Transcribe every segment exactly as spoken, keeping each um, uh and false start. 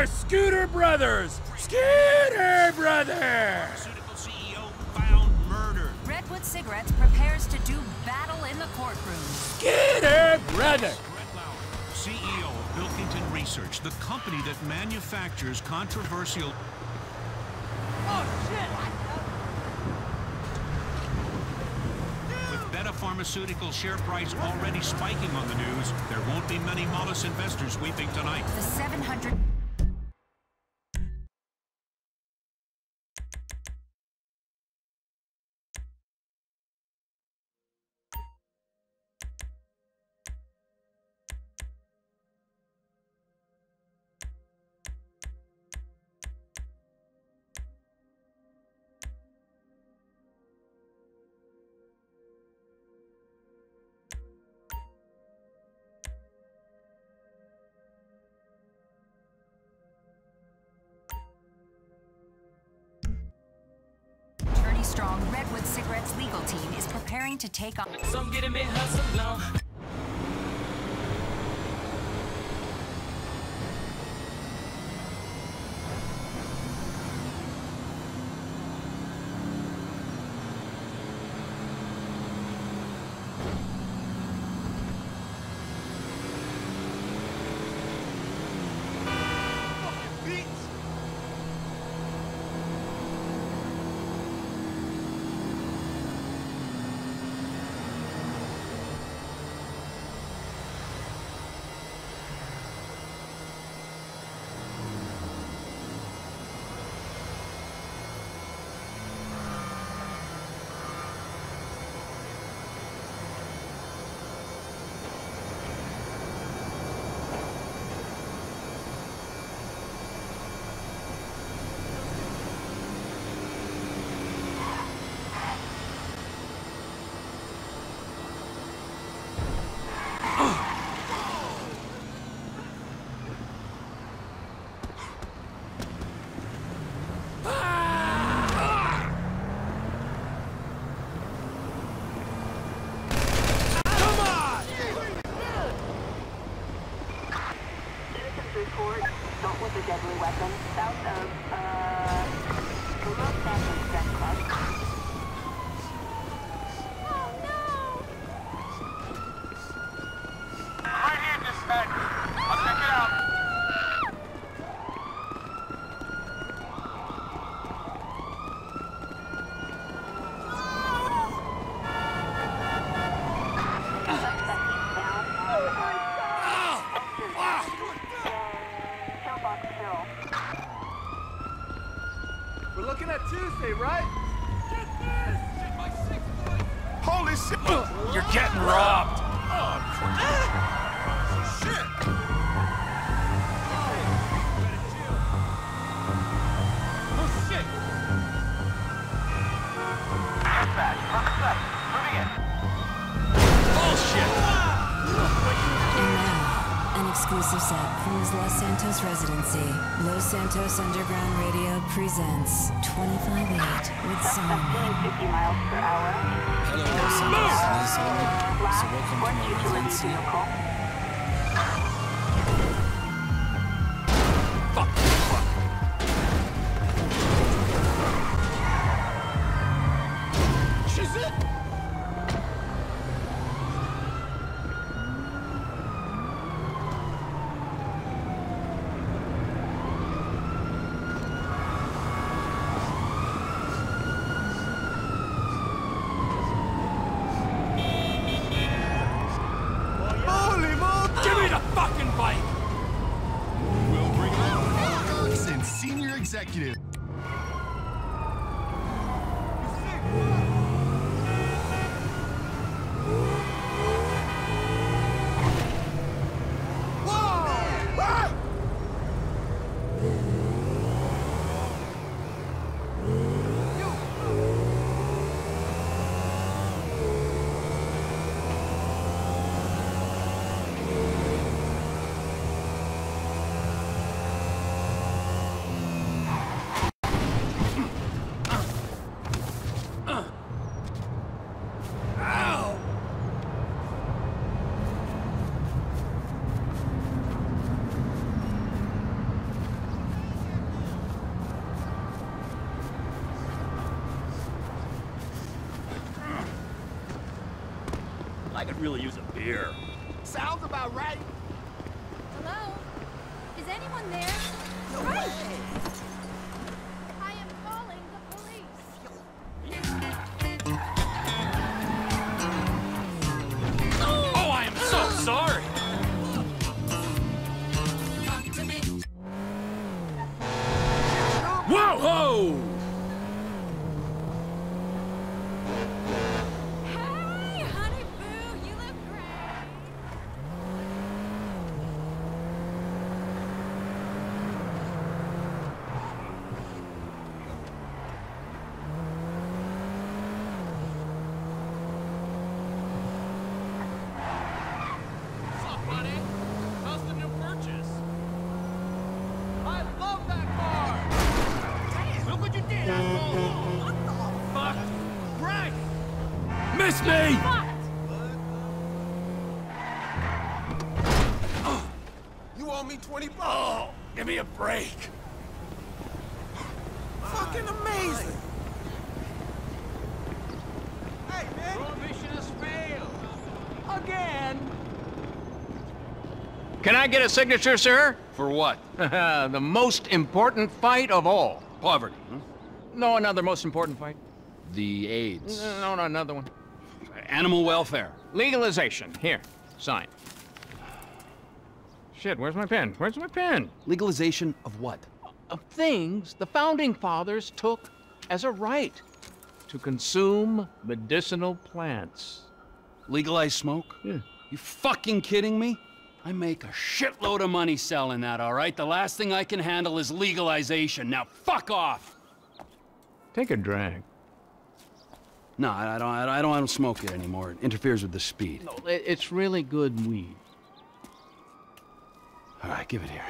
are Scooter Brothers! Scooter Brothers! Pharmaceutical C E O found murdered. Redwood Cigarettes prepares to do battle in the courtroom. Scooter Brothers! Brett Lauer, C E O of Bilkington Research, the company that manufactures controversial... Oh, shit! With Beta Pharmaceutical share price already spiking on the news, there won't be many modest investors weeping tonight. The seven hundred... Strong Redwood Cigarettes legal team is preparing to take on... Some get him in hustle long. with a deadly weapon south of, uh, Los Santos Gun Club. Oh, no! Right here, dispatch. I'll check it out. We're looking at Tuesday, right? Get this! My six point. Holy shit! You're getting robbed! Oh, shit! Oh, shit! Dispatch, from the site. Moving in. Bullshit! And now, an exclusive set from his Los Santos residency. Los Santos Underground Radio presents twenty-five eight with Song. fifty miles per hour. Hello, Los Santos. This is Owen. So welcome to my Utility residency. vehicle. Fuck! Fuck! She's it! Holy moly! Give me the fucking bike! We'll bring on Oaks and senior executive. Whoa! Ah! I could really use a beer. Sounds about right. Hello? Is anyone there? Right! I am calling the police. Oh, I am so sorry! Whoa! Whoa! Hey, honey boo, you look great. What's up, buddy? How's the new purchase? I love that car! Look what you did, asshole! What the fuck? Right! Miss me! You owe me twenty bucks. Oh, give me a break. Fucking amazing. Hey, man. Prohibition has failed. Again. Can I get a signature, sir? For what? The most important fight of all. Poverty, huh? No, another most important fight. The AIDS. No, no, another one. Animal welfare. Legalization. Here, sign. Shit, where's my pen? Where's my pen? Legalization of what? Of things the Founding Fathers took as a right to consume medicinal plants. Legalize smoke? Yeah. You fucking kidding me? I make a shitload of money selling that, all right? The last thing I can handle is legalization. Now fuck off! Take a drag. No, I don't, I don't, I don't smoke it anymore. It interferes with the speed. No, it- it's really good weed. All right, give it here.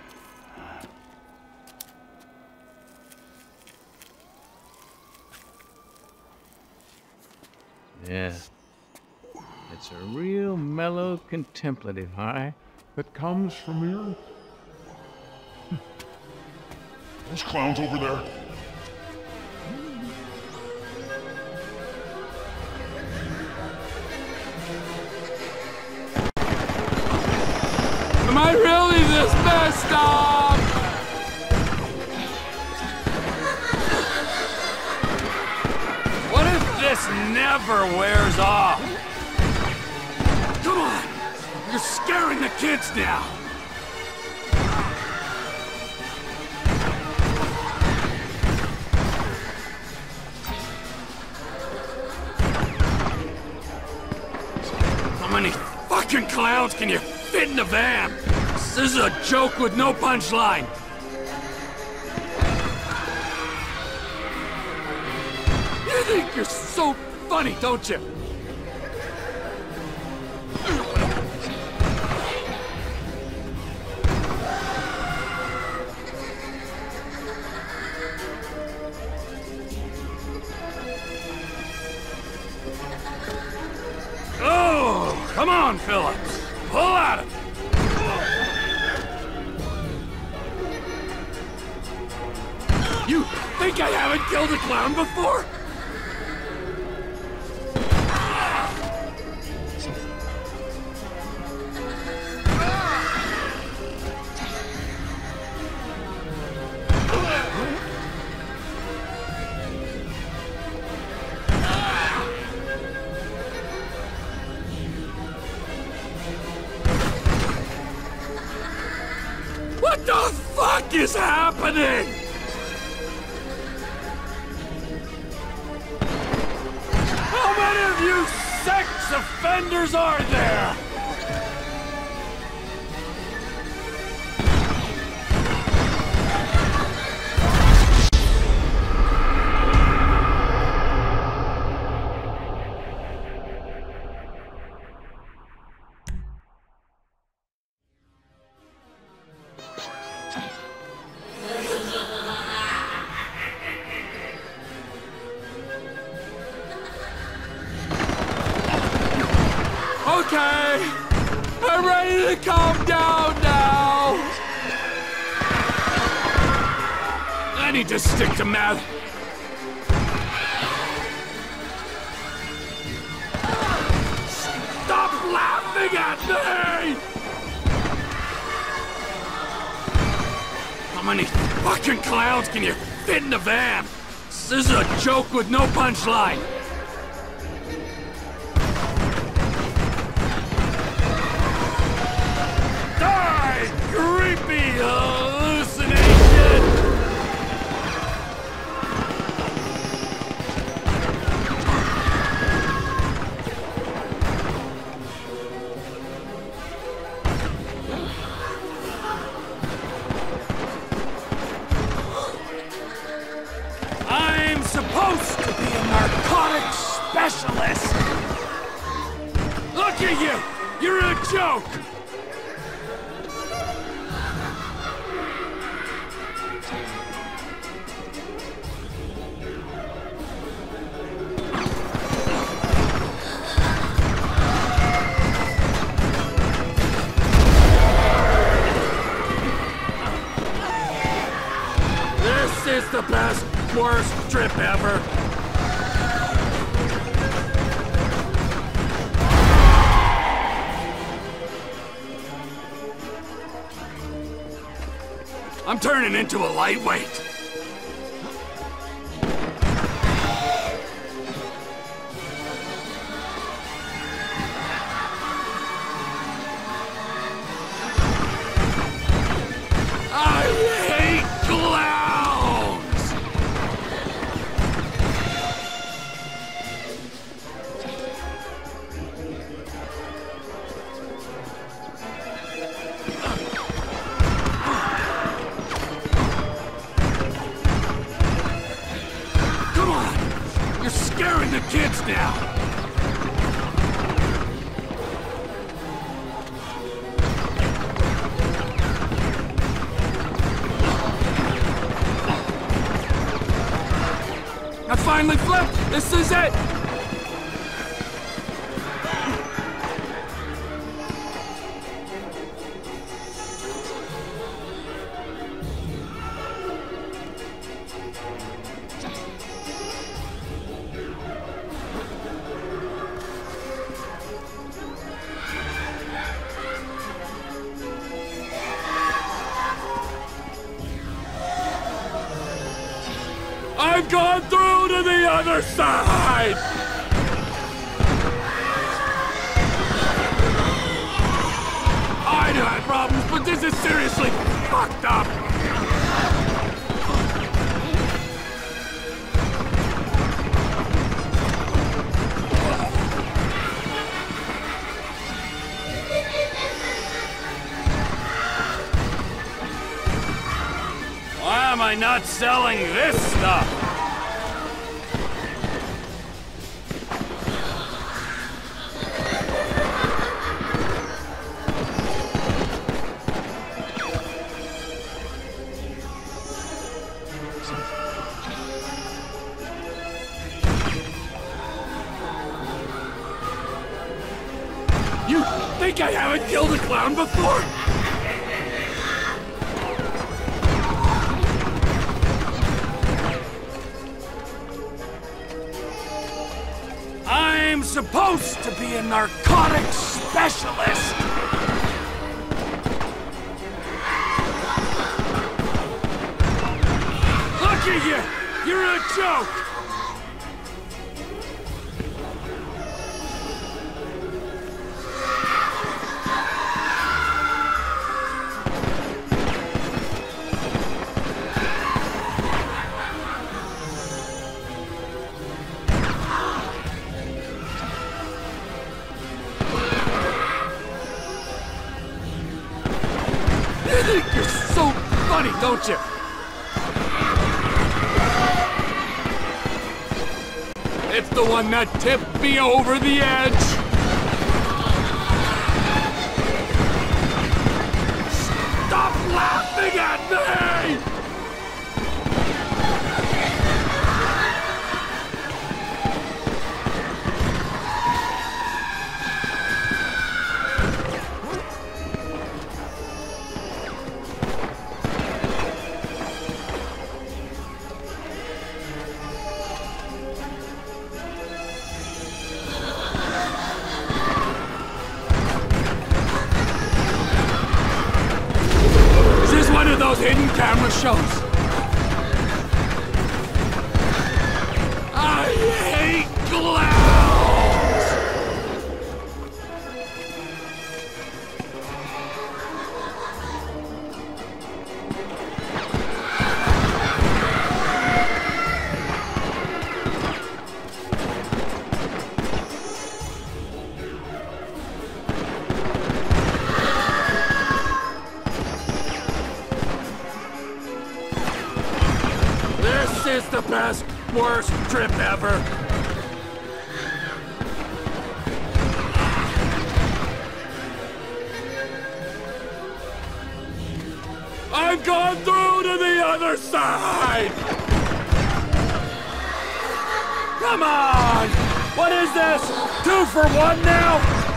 Yeah. It's a real mellow, contemplative high that comes from your... Those clowns over there. Am I really this messed up? What if this never wears off? Come on! You're scaring the kids now! How many fucking clowns can you fit in the van? This is a joke with no punchline. You think you're so funny, don't you? Oh, come on, Phillips. Pull out of it. You think I haven't killed a clown before? What the fuck is happening? How many of you sex offenders are there? Okay, I'm ready to calm down now. I need to stick to meth. me! How many fucking clowns can you fit in the van? This is a joke with no punchline. Die, creepy hallucination! I'm supposed to be a narcotics specialist! Look at you! You're a joke! This is the best, worst trip ever. I'm turning into a lightweight. I hate clowns! Come on! You're scaring the kids now! I finally flipped! This is it! I've gone through to the other side! I knew I had problems, but this is seriously fucked up! Why am I not selling this stuff? You think I haven't killed a clown before? I'm supposed to be a narcotics specialist! Look at you! You're a joke! You think you're so funny, don't you? It's the one that tipped me over the edge! Stop laughing at me! cinema shows. I hate clowns! This is the best, worst trip ever. I've gone through to the other side! Come on! What is this? Two for one now?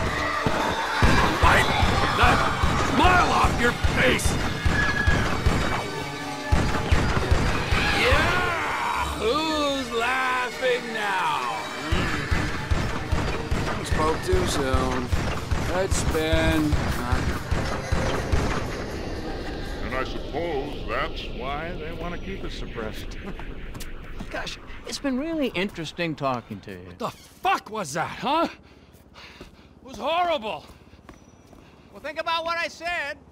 Wipe that smile off your face! Yeah! Who's laughing now? Mm. Spoke too soon. Let's spin. I suppose that's why they want to keep it suppressed. Gosh, it's been really interesting talking to you. What the fuck was that, huh? It was horrible. Well, think about what I said.